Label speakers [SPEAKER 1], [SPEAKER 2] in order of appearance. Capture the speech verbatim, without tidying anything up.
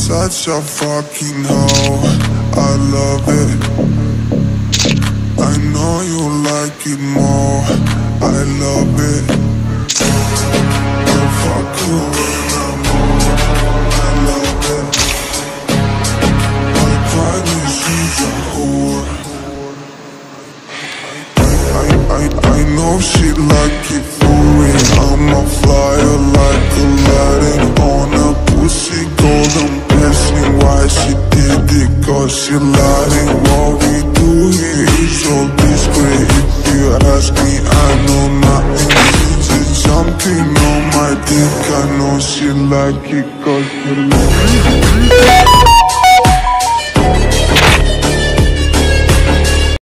[SPEAKER 1] Such a fucking hoe, I love it. I know you like it more, I love it. If I could win more, I love it. My pride is she's a whore. I, I, I know she like it for me. I'm a flyer like Aladdin on a pussy golden blessing. Why she did it? Cause she lying. What we do here is so discreet. If you ask me, I know nothing. She's jumping on my dick. I know she like it cause she like it.